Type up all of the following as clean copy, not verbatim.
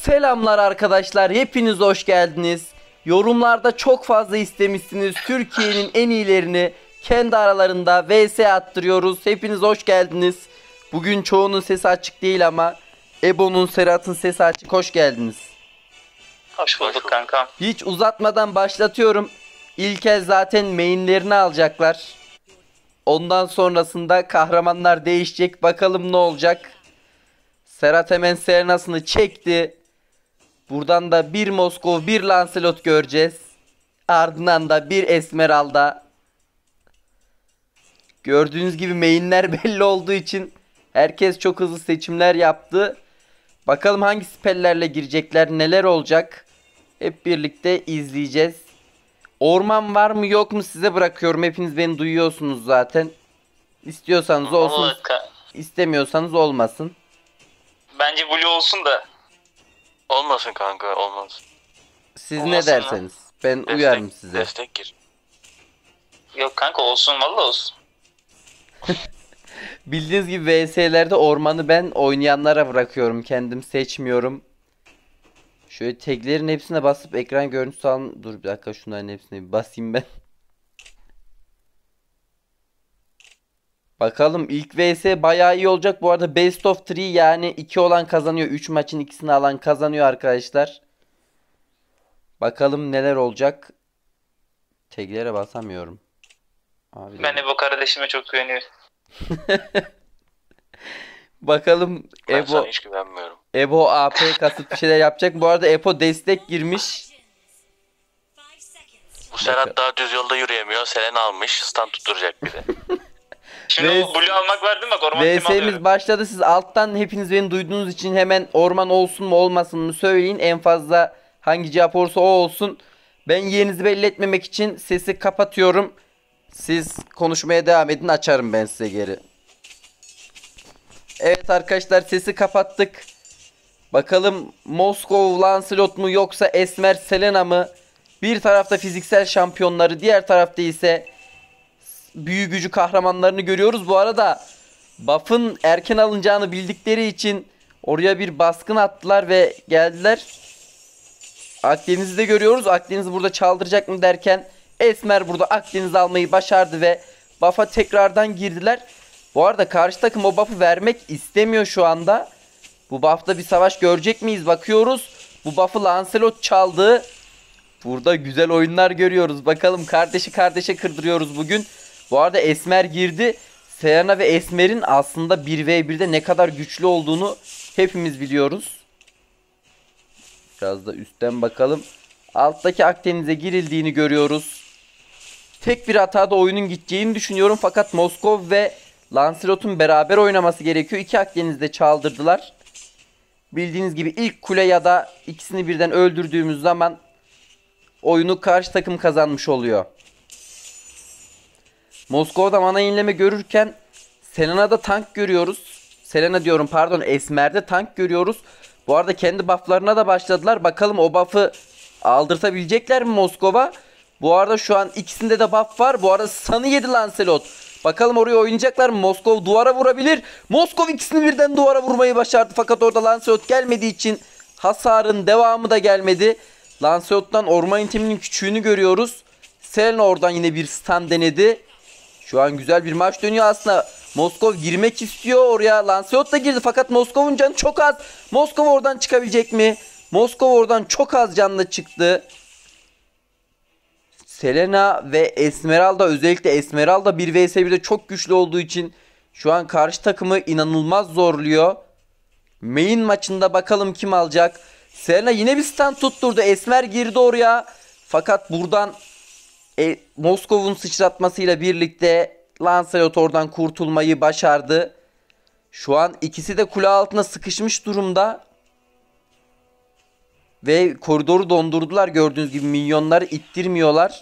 Selamlar arkadaşlar, hepiniz hoş geldiniz. Yorumlarda çok fazla istemişsiniz. Türkiye'nin en iyilerini kendi aralarında vs attırıyoruz. Hepiniz hoş geldiniz. Bugün çoğunun sesi açık değil ama Ebo'nun, Serhat'ın sesi açık. Hoş geldiniz. Hoş bulduk kankam. Hiç uzatmadan başlatıyorum. İlkel zaten mainlerini alacaklar. Ondan sonrasında kahramanlar değişecek. Bakalım ne olacak. Serhat hemen Serena'sını çekti. Buradan da bir Moskov, bir Lancelot göreceğiz. Ardından da bir Esmeralda. Gördüğünüz gibi mainler belli olduğu için herkes çok hızlı seçimler yaptı. Bakalım hangi spellerle girecekler, neler olacak. Hep birlikte izleyeceğiz. Orman var mı yok mu size bırakıyorum. Hepiniz beni duyuyorsunuz zaten. İstiyorsanız olsun, istemiyorsanız olmasın. Bence Blue olsun da. Olmasın kanka, olmaz. Siz Olmasın ne derseniz. Ben uyarım size. Destek gir. Yok kanka olsun, valla olsun. Bildiğiniz gibi VS'lerde ormanı ben oynayanlara bırakıyorum. Kendim seçmiyorum. Şöyle taglerin hepsine basıp ekran görüntüsü alın. Dur bir dakika, şunların hepsine bir basayım ben. Bakalım, ilk VS bayağı iyi olacak. Bu arada best of 3, yani 2 olan kazanıyor. 3 maçın ikisini alan kazanıyor arkadaşlar. Bakalım neler olacak. Taglere basamıyorum. Abi Ben de bu kardeşime çok güveniyorum. bakalım Ben Ebo, sana hiç güvenmiyorum. Ebo AP kasıp bir şeyler yapacak. Bu arada Ebo destek girmiş. Bu Serhat daha düz yolda yürüyemiyor. Selena almış. Stand tutturacak bir de. Şimdi Ve- o Blue almak var değil mi? Bak, orman temi VS'miz alıyorum. başladı. Siz alttan hepiniz beni duyduğunuz için hemen orman olsun mu olmasın mı söyleyin. En fazla hangi cevap olursa o olsun. Ben yerinizi belli etmemek için sesi kapatıyorum. Siz konuşmaya devam edin, açarım ben size geri. Evet arkadaşlar, sesi kapattık. Bakalım Moskov Lancelot mu yoksa Esmer Selena mı? Bir tarafta fiziksel şampiyonları, diğer tarafta ise büyü gücü kahramanlarını görüyoruz. Bu arada buff'ın erken alınacağını bildikleri için oraya bir baskın attılar ve geldiler. Akdeniz'i de görüyoruz. Akdeniz'i burada çaldıracak mı derken Esmer burada Akdeniz'i almayı başardı ve buff'a tekrardan girdiler. Bu arada karşı takım o buff'ı vermek istemiyor şu anda. Bu buff'ta bir savaş görecek miyiz? Bakıyoruz. Bu buff'ı Lancelot çaldı. Burada güzel oyunlar görüyoruz. Bakalım, kardeşi kardeşe kırdırıyoruz bugün. Bu arada Esmer girdi. Serena ve Esmer'in aslında 1v1'de ne kadar güçlü olduğunu hepimiz biliyoruz. Biraz da üstten bakalım. Alttaki Akdeniz'e girildiğini görüyoruz. Tek bir hatada oyunun gideceğini düşünüyorum. Fakat Moskov ve Lancelot'un beraber oynaması gerekiyor. İki Akdeniz'de çaldırdılar. Bildiğiniz gibi ilk kule ya da ikisini birden öldürdüğümüz zaman oyunu karşı takım kazanmış oluyor. Moskova'da mana yenileme görürken Selena'da tank görüyoruz. Selena diyorum, pardon, Esmer'de tank görüyoruz. Bu arada kendi bufflarına da başladılar. Bakalım o buff'ı aldırtabilecekler mi Moskova? Bu arada şu an ikisinde de buff var. Bu arada stun'ı yedi Lancelot. Bakalım oraya oynayacaklar mı? Moskov duvara vurabilir. Moskov ikisini birden duvara vurmayı başardı. Fakat orada Lancelot gelmediği için hasarın devamı da gelmedi. Lancelot'tan orman iteminin küçüğünü görüyoruz. Selena oradan yine bir stun denedi. Şu an güzel bir maç dönüyor aslında. Moskov girmek istiyor oraya. Lancelot da girdi fakat Moskov'un canı çok az. Moskov oradan çıkabilecek mi? Moskov oradan çok az canla çıktı. Selena ve Esmeralda, özellikle Esmeralda 1 vs 1'de çok güçlü olduğu için şu an karşı takımı inanılmaz zorluyor. Main maçında bakalım kim alacak. Selena yine bir stun tutturdu. Esmer girdi oraya. Fakat buradan Moskov'un sıçratmasıyla birlikte Lancelot oradan kurtulmayı başardı. Şu an ikisi de kule altına sıkışmış durumda. Ve koridoru dondurdular, gördüğünüz gibi minyonları ittirmiyorlar.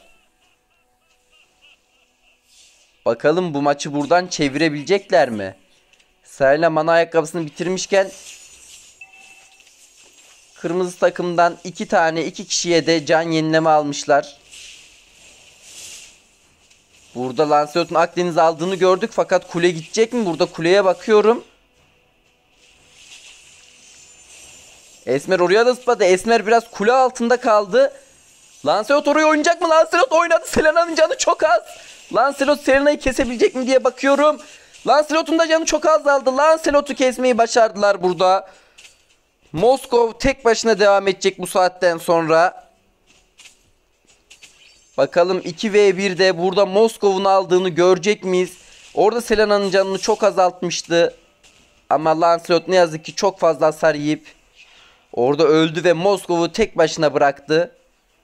Bakalım bu maçı buradan çevirebilecekler mi? Selena mana ayakkabısını bitirmişken kırmızı takımdan iki kişiye de can yenileme almışlar. Burada Lancelot'un Akdeniz aldığını gördük fakat kule gidecek mi? Burada kuleye bakıyorum. Esmer oraya da zıpladı. Esmer biraz kule altında kaldı. Lancelot oraya oynayacak mı? Lancelot oynadı. Selena'nın canı çok az. Lancelot Selena'yı kesebilecek mi diye bakıyorum. Lancelot'un da canı çok azaldı. Lancelot'u kesmeyi başardılar burada. Moskov tek başına devam edecek bu saatten sonra. Bakalım 2v1'de burada Moskov'un aldığını görecek miyiz? Orada Selena'nın canını çok azaltmıştı. Ama Lancelot ne yazık ki çok fazla hasar yiyip orada öldü ve Moskov'u tek başına bıraktı.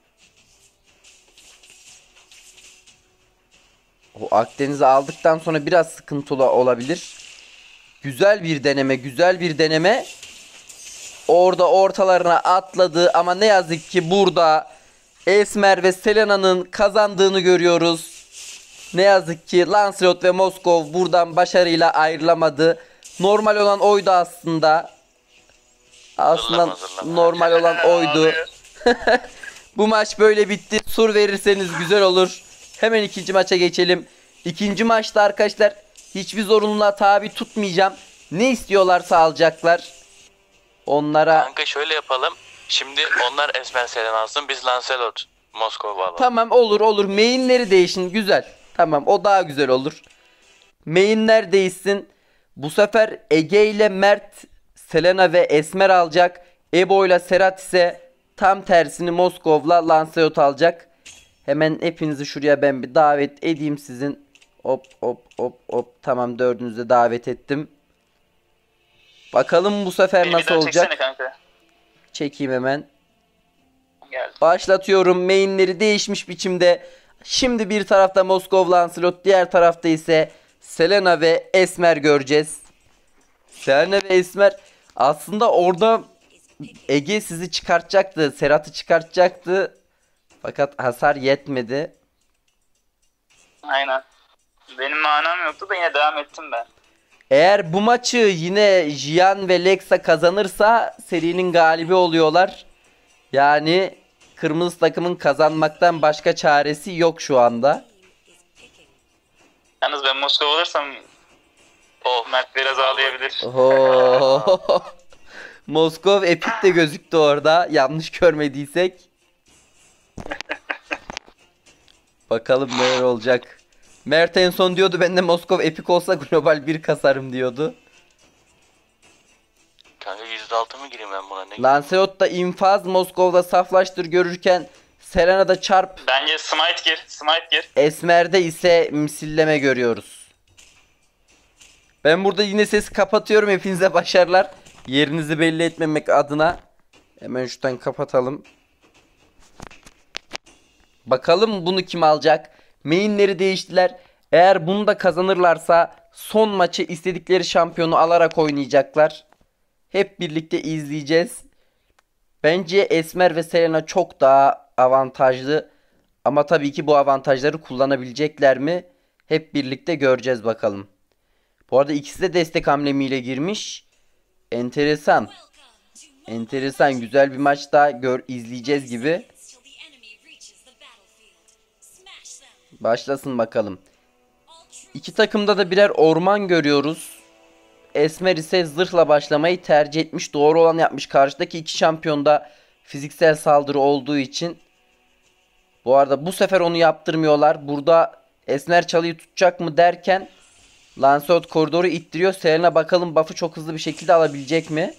O Akdeniz'i aldıktan sonra biraz sıkıntılı olabilir. Güzel bir deneme, güzel bir deneme. Orada ortalarına atladı ama ne yazık ki burada Esmer ve Selena'nın kazandığını görüyoruz. Ne yazık ki Lancelot ve Moskov buradan başarıyla ayrılamadı. Normal olan oydu aslında. Aslında normal olan oydu. Bu maç böyle bitti. Sur verirseniz güzel olur. Hemen ikinci maça geçelim. İkinci maçta arkadaşlar hiçbir zorunluluğa tabi tutmayacağım. Ne istiyorlarsa alacaklar. Onlara... Kanka şöyle yapalım. Şimdi onlar Esmer Selena alsın. Biz Lancelot Moskova alalım. Tamam, olur. Main'leri değişin. Güzel. Tamam, o daha güzel olur. Main'ler değişsin. Bu sefer Ege ile Mert Selena ve Esmer alacak. Ebo ile Serhat ise tam tersini Moskov'la Lancelot alacak. Hemen hepinizi şuraya ben bir davet edeyim sizin. Hop. Tamam, dördünüzü de davet ettim. Bakalım bu sefer Beni nasıl olacak? Kanka. Çekeyim hemen. Geldim. Başlatıyorum. Main'leri değişmiş biçimde. Şimdi bir tarafta Moskov Lancelot, diğer tarafta ise Selena ve Esmer göreceğiz. Selena ve Esmer aslında orada Ege sizi çıkartacaktı. Serhat'ı çıkartacaktı. Fakat hasar yetmedi. Aynen. Benim manam yoktu da yine devam ettim ben. Eğer bu maçı yine Jian ve Lexa kazanırsa serinin galibi oluyorlar. Yani kırmızı takımın kazanmaktan başka çaresi yok şu anda. Yalnız ben Moskova olursam Mert biraz ağlayabilir. Oho. Moskov epik de gözüktü orada. Yanlış görmediysek. Bakalım neler olacak. Mert en son diyordu ben de Moskov epik olsa global 1 kasarım diyordu. Kanka %6 mı gireyim ben buna? Ne? Lancelot da infaz, Moskov'da saflaştır görürken Selena'da çarp, Bence Smite gir. Esmer'de ise misilleme görüyoruz. Ben burada yine sesi kapatıyorum. Hepinize başarılar. Yerinizi belli etmemek adına. Hemen şuradan kapatalım. Bakalım bunu kim alacak? Main'leri değiştiler. Eğer bunu da kazanırlarsa son maçı istedikleri şampiyonu alarak oynayacaklar. Hep birlikte izleyeceğiz. Bence Esmer ve Selena çok daha avantajlı. Ama tabii ki bu avantajları kullanabilecekler mi? Hep birlikte göreceğiz bakalım. Bu arada ikisi de destek hamlemiyle girmiş. Enteresan. Enteresan, güzel bir maç daha izleyeceğiz gibi. Başlasın bakalım. İki takımda da birer orman görüyoruz. Esmer ise zırhla başlamayı tercih etmiş. Doğru olan yapmış. Karşıdaki iki şampiyonda fiziksel saldırı olduğu için. Bu arada bu sefer onu yaptırmıyorlar. Burada Esmer çalıyı tutacak mı derken Lancelot koridoru ittiriyor. Selena bakalım buff'ı çok hızlı bir şekilde alabilecek mi?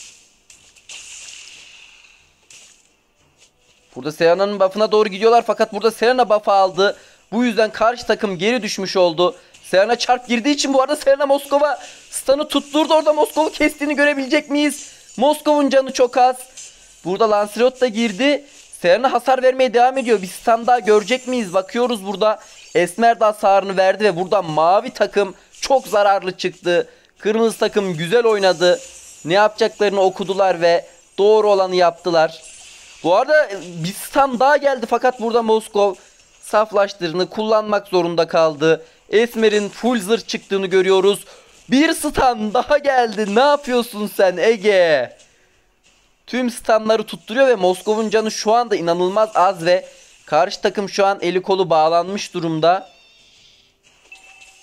Burada Selena'nın buff'ına doğru gidiyorlar fakat burada Selena buff'ı aldı. Bu yüzden karşı takım geri düşmüş oldu. Selena çarp girdiği için bu arada Selena Moskov'a stun'ı tutturdu. Orada Moskov'u kestiğini görebilecek miyiz? Moskov'un canı çok az. Burada Lancelot da girdi. Selena hasar vermeye devam ediyor. Bir stun daha görecek miyiz? Bakıyoruz burada. Esmer de hasarını verdi ve burada mavi takım çok zararlı çıktı. Kırmızı takım güzel oynadı. Ne yapacaklarını okudular ve doğru olanı yaptılar. Bu arada bir stun daha geldi fakat burada Moskov saflaştırını kullanmak zorunda kaldı. Esmer'in full zırh çıktığını görüyoruz. Bir stun daha geldi. Ne yapıyorsun sen Ege? Tüm stunları tutturuyor ve Moskov'un canı şu anda inanılmaz az ve karşı takım şu an eli kolu bağlanmış durumda.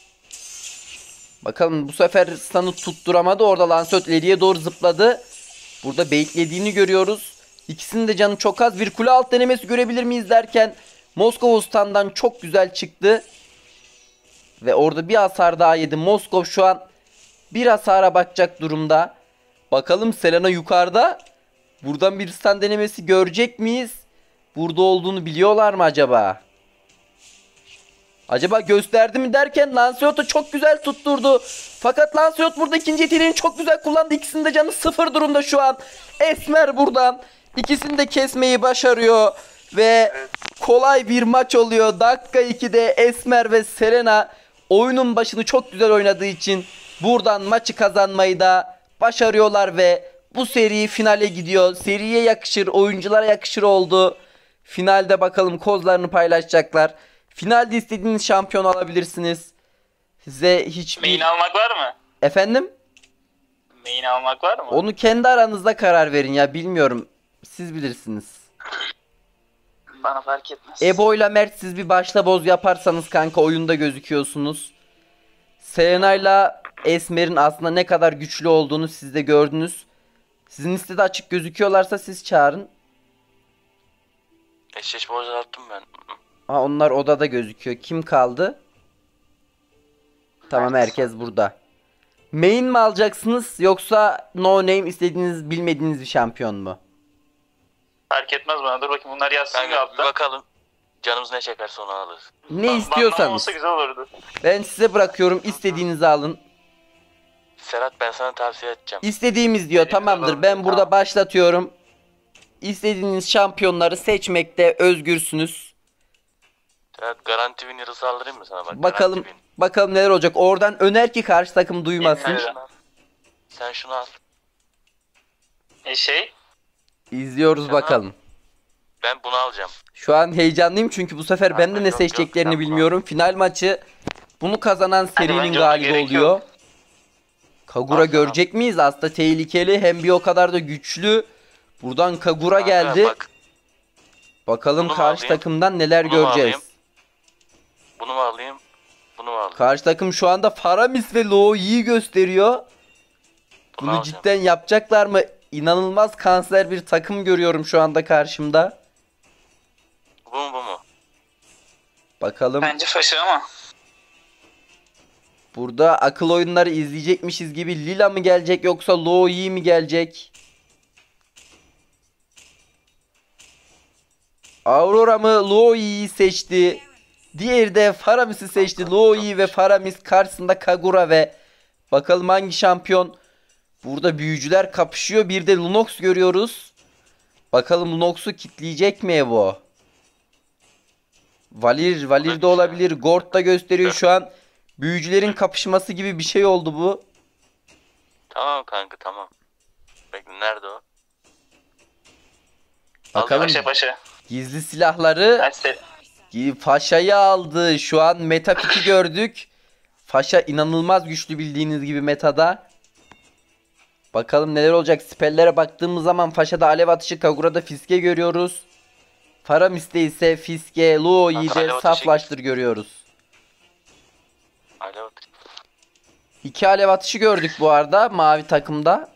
Bakalım bu sefer stun'ı tutturamadı. Orada Lancelot ileriye doğru zıpladı. Burada baitlediğini görüyoruz. İkisinin de canı çok az. Bir kule alt denemesi görebilir miyiz derken Moskova standdan çok güzel çıktı. Ve orada bir hasar daha yedi. Moskov şu an bir hasara bakacak durumda. Bakalım Selena yukarıda. Buradan bir stand denemesi görecek miyiz? Burada olduğunu biliyorlar mı acaba? Acaba gösterdi mi derken Lancelot'u çok güzel tutturdu. Fakat Lancelot burada ikinci yeteneğini çok güzel kullandı. İkisinin de canı sıfır durumda şu an. Esmer buradan ikisini de kesmeyi başarıyor. Ve kolay bir maç oluyor. Dakika 2'de Esmer ve Selena oyunun başını çok güzel oynadığı için buradan maçı kazanmayı da başarıyorlar ve bu seri finale gidiyor. Seriye yakışır, oyunculara yakışır oldu. Finalde bakalım kozlarını paylaşacaklar. Finalde istediğiniz şampiyon alabilirsiniz. Size hiçbir... Main almak var mı? Efendim? Main almak var mı? Onu kendi aranızda karar verin ya, bilmiyorum. Siz bilirsiniz. Bana fark etmez. Ebo ile Mert siz bir başla boz yaparsanız kanka oyunda gözüküyorsunuz. Selena ile Esmer'in aslında ne kadar güçlü olduğunu siz de gördünüz. Sizin listede açık gözüküyorlarsa siz çağırın. Eşleşme attım ben. Ha, onlar odada gözüküyor. Kim kaldı? Tamam, herkes burada. Main mi alacaksınız yoksa no name istediğiniz bilmediğiniz bir şampiyon mu? Fark etmez bana. Dur bakayım bunlar yazsın bir Kanka bir altta. bakalım. Canımız ne çekerse onu alırız. Ne Bandan istiyorsanız. olsa güzel olurdu. Ben size bırakıyorum, istediğinizi alın. Serhat ben sana tavsiye edeceğim. İstediğimiz diyor, tamamdır. Ben burada başlatıyorum. İstediğiniz şampiyonları seçmekte özgürsünüz. Serhat garanti winner'ı saldırayım mı sana bak. Bakalım garanti win. bakalım neler olacak. Oradan öner ki karşı takım duymasın. Sen şunu al. Sen şunu al. İzliyoruz Tamam. bakalım. Ben bunu alacağım. Şu an heyecanlıyım çünkü bu sefer ben de ne Yok, seçeceklerini yok, bilmiyorum. Final maçı bunu kazanan serinin bence ona galibi gerek oluyor. yok. Kagura Aslında. görecek miyiz? Aslında tehlikeli, hem bir o kadar da güçlü. Buradan Kagura Kanka geldi. Bak, Bakalım Bunu mu karşı alayım? takımdan neler Bunu mu göreceğiz. alayım? bunu mu alayım? Bunu mu alayım? Karşı takım şu anda Faramis ve Lo'yi gösteriyor. Bunu alacağım. cidden yapacaklar mı? İnanılmaz kanser bir takım görüyorum şu anda karşımda. Bu mu? Bakalım. Bence faşı ama. Burada akıl oyunları izleyecekmişiz gibi Lila mı gelecek yoksa Lo'yi mi gelecek? Aurora mı Lo'yi seçti. Diğeri de Faramis'i seçti. Lo'yi ve Faramis karşısında Kagura ve bakalım hangi şampiyon. Burada büyücüler kapışıyor. Bir de Lunox görüyoruz. Bakalım Lunox'u kitleyecek mi bu? Valir de olabilir. Gord da gösteriyor şu an. Büyücülerin kapışması gibi bir şey oldu bu. Tamam kanka tamam. Bekle nerede o? Bakalım Paşa. gizli silahları Faşa'yı aldı. Şu an meta piki gördük. Faşa inanılmaz güçlü bildiğiniz gibi metada. Bakalım neler olacak. Spellere baktığımız zaman Faşa'da alev atışı, Kagura'da fiske görüyoruz. Faramis'te ise fiske, Luo'yu Alev de atışı saflaştır görüyoruz. Alo. 2 alev atışı gördük bu arada mavi takımda.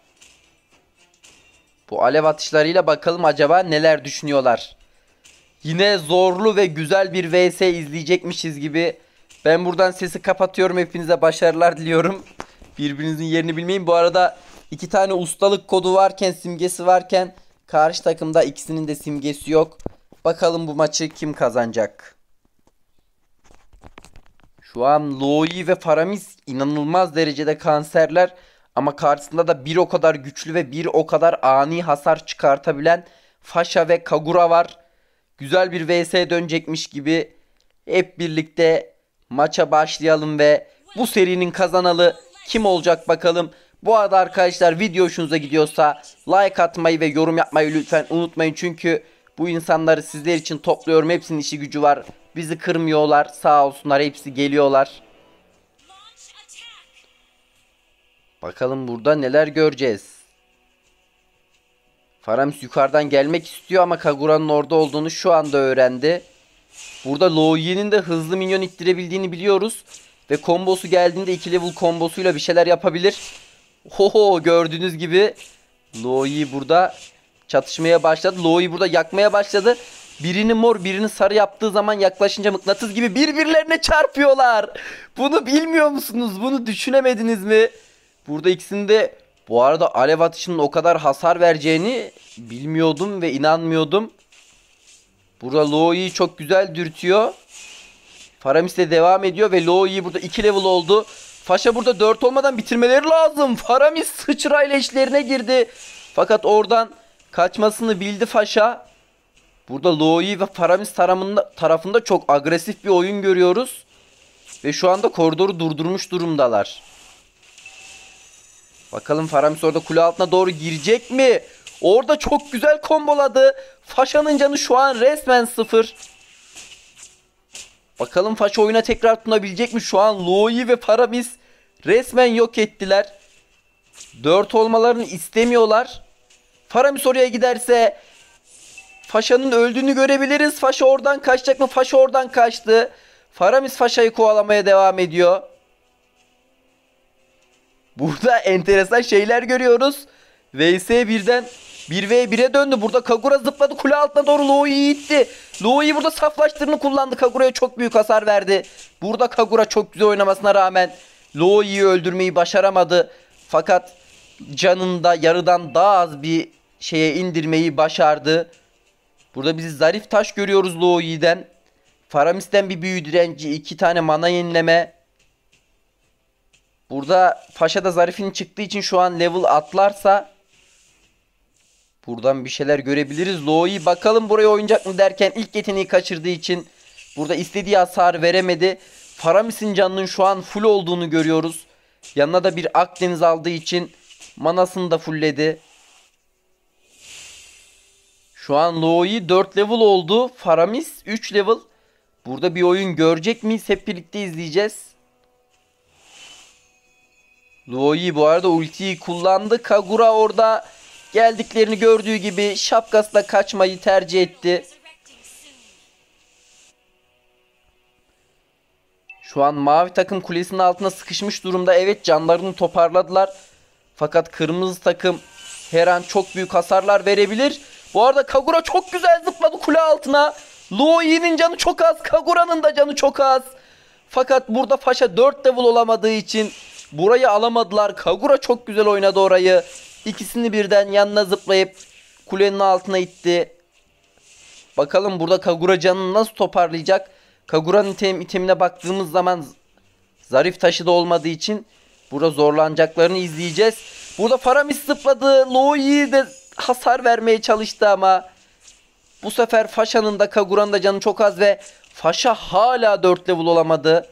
Bu alev atışlarıyla bakalım acaba neler düşünüyorlar. Yine zorlu ve güzel bir vs izleyecekmişiz gibi. Ben buradan sesi kapatıyorum. Hepinize başarılar diliyorum. Birbirinizin yerini bilmeyin. Bu arada 2 tane ustalık kodu varken, simgesi varken karşı takımda ikisinin de simgesi yok. Bakalım bu maçı kim kazanacak? Şu an Lo'yi ve Faramis inanılmaz derecede kanserler. Ama karşısında da bir o kadar güçlü ve bir o kadar ani hasar çıkartabilen Faşa ve Kagura var. Güzel bir vs dönecekmiş gibi. Hep birlikte maça başlayalım ve bu serinin kazanalı kim olacak bakalım. Bu arada arkadaşlar video hoşunuza gidiyorsa like atmayı ve yorum yapmayı lütfen unutmayın. Çünkü bu insanları sizler için topluyorum. Hepsinin işi gücü var. Bizi kırmıyorlar. Sağ olsunlar, hepsi geliyorlar. Bakalım burada neler göreceğiz. Faramis yukarıdan gelmek istiyor ama Kagura'nın orada olduğunu şu anda öğrendi. Burada Lo'yi'nin de hızlı minyon ittirebildiğini biliyoruz. Ve kombosu geldiğinde 2 level kombosuyla bir şeyler yapabilir. Hoho, gördüğünüz gibi Loi'yi burada çatışmaya başladı. Loi'yi burada yakmaya başladı. Birini mor birini sarı yaptığı zaman yaklaşınca mıknatıs gibi birbirlerine çarpıyorlar. Bunu bilmiyor musunuz? Bunu düşünemediniz mi? Burada ikisinin de bu arada alev atışının o kadar hasar vereceğini bilmiyordum ve inanmıyordum. Burada Loi'yi çok güzel dürtüyor. Faramis de devam ediyor ve Loi'yi burada 2 level oldu. Faşa burada 4 olmadan bitirmeleri lazım. Faramis sıçrayla işlerine girdi. Fakat oradan kaçmasını bildi Faşa. Burada Loi ve Faramis tarafında çok agresif bir oyun görüyoruz. Ve şu anda koridoru durdurmuş durumdalar. Bakalım Faramis orada kule altına doğru girecek mi? Orada çok güzel komboladı. Faşa'nın canı şu an resmen 0. Bakalım Faşa oyuna tekrar tutunabilecek mi? Şu an Loi ve Faramis resmen yok ettiler. 4 olmalarını istemiyorlar. Faramis oraya giderse Faşa'nın öldüğünü görebiliriz. Faşa oradan kaçacak mı? Faşa oradan kaçtı. Faramis Faşa'yı kovalamaya devam ediyor. Burada enteresan şeyler görüyoruz. VS birden 1v1'e döndü. Burada Kagura zıpladı. Kule altına doğru Loi'yi itti. Loi burada saflaştırını kullandı. Kagura'ya çok büyük hasar verdi. Burada Kagura çok güzel oynamasına rağmen Loi'yi öldürmeyi başaramadı. Fakat canında yarıdan daha az bir şeye indirmeyi başardı. Burada biz zarif taş görüyoruz Loi'den. Faramis'ten bir büyü direnci, 2 tane mana yenileme. Burada Faşa da zarifin çıktığı için şu an level atlarsa buradan bir şeyler görebiliriz. Loi bakalım buraya oynayacak mı derken ilk yeteneği kaçırdığı için burada istediği hasar veremedi. Faramis'in canının şu an full olduğunu görüyoruz. Yanına da bir Akdeniz aldığı için manasını da fullledi. Şu an Loi 4 level oldu. Faramis 3 level. Burada bir oyun görecek miyiz? Hep birlikte izleyeceğiz. Loi bu arada ultiyi kullandı. Kagura orada geldiklerini gördüğü gibi şapkasla kaçmayı tercih etti. Şu an mavi takım kulesinin altına sıkışmış durumda. Evet, canlarını toparladılar. Fakat kırmızı takım her an çok büyük hasarlar verebilir. Bu arada Kagura çok güzel zıpladı kule altına. Loi'nin canı çok az. Kagura'nın da canı çok az. Fakat burada Faşa 4 level olamadığı için burayı alamadılar. Kagura çok güzel oynadı orayı. İkisini birden yanına zıplayıp kulenin altına itti. Bakalım burada Kagura canını nasıl toparlayacak? Kagura'nın itemine baktığımız zaman zarif taşı da olmadığı için burada zorlanacaklarını izleyeceğiz. Burada Faramis zıpladı. Loi de hasar vermeye çalıştı ama bu sefer Faşa'nın da Kagura'nın da canı çok az ve Faşa hala 4 level olamadı.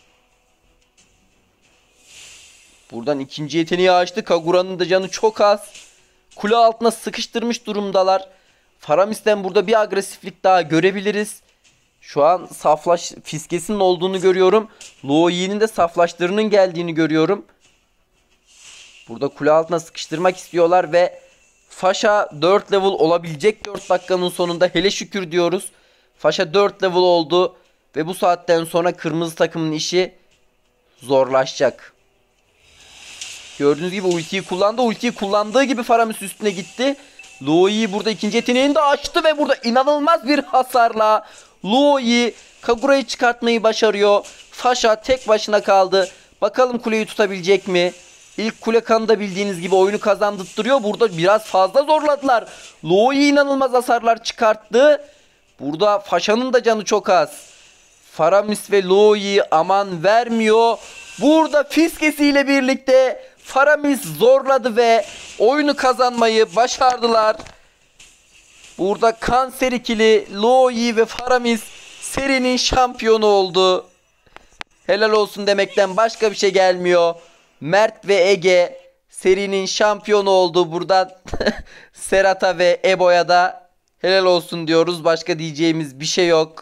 Buradan ikinci yeteneği açtı. Kagura'nın da canı çok az. Kule altına sıkıştırmış durumdalar. Faramis'ten burada bir agresiflik daha görebiliriz. Şu an fiskesinin olduğunu görüyorum. Loi'nin de saflaştırının geldiğini görüyorum. Burada kule altına sıkıştırmak istiyorlar ve Faşa 4 level olabilecek 4 dakikanın sonunda, hele şükür diyoruz. Faşa 4 level oldu ve bu saatten sonra kırmızı takımın işi zorlaşacak. Gördüğünüz gibi ultiyi kullandı. Ultiyi kullandığı gibi Faramis üstüne gitti. Loi burada ikinci yeteneğini de açtı ve burada inanılmaz bir hasarla Loi Kagura'yı çıkartmayı başarıyor. Faşa tek başına kaldı. Bakalım kuleyi tutabilecek mi? İlk kule kanı da bildiğiniz gibi oyunu kazandırtıyor. Burada biraz fazla zorladılar. Loi inanılmaz hasarlar çıkarttı. Burada Faşa'nın da canı çok az. Faramis ve Loi aman vermiyor. Burada fiskesiyle birlikte Faramis zorladı ve oyunu kazanmayı başardılar. Burada kanser ikili Loi ve Faramis serinin şampiyonu oldu. Helal olsun demekten başka bir şey gelmiyor. Mert ve Ege serinin şampiyonu oldu. Buradan Serhat'a ve Ebo'ya da helal olsun diyoruz. Başka diyeceğimiz bir şey yok.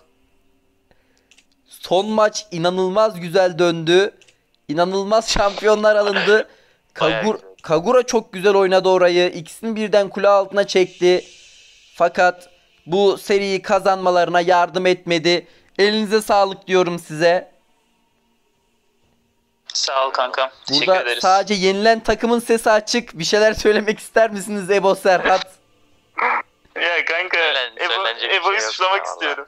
Son maç inanılmaz güzel döndü. İnanılmaz şampiyonlar alındı. Kagura çok güzel oynadı orayı. İkisini birden kule altına çekti. Fakat bu seriyi kazanmalarına yardım etmedi. Elinize sağlık diyorum size. Sağ ol kankam. Teşekkür Burada ederiz. sadece yenilen takımın sesi açık. Bir şeyler söylemek ister misiniz Ebo Serhat? Ya kanka Söylenecek bir Ebo'yu şey yok suçlamak ya, istiyorum.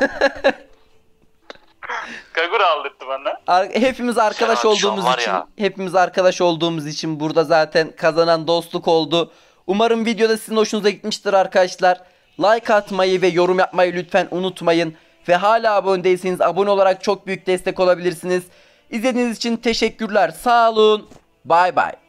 Kagura aldırdı bana. Hepimiz arkadaş Serhat, şu an olduğumuz var için, ya. hepimiz arkadaş olduğumuz için burada zaten kazanan dostluk oldu. Umarım videoda sizin hoşunuza gitmiştir arkadaşlar. Like atmayı ve yorum yapmayı lütfen unutmayın. Ve hala abone değilseniz abone olarak çok büyük destek olabilirsiniz. İzlediğiniz için teşekkürler. Sağ olun. Bay bay.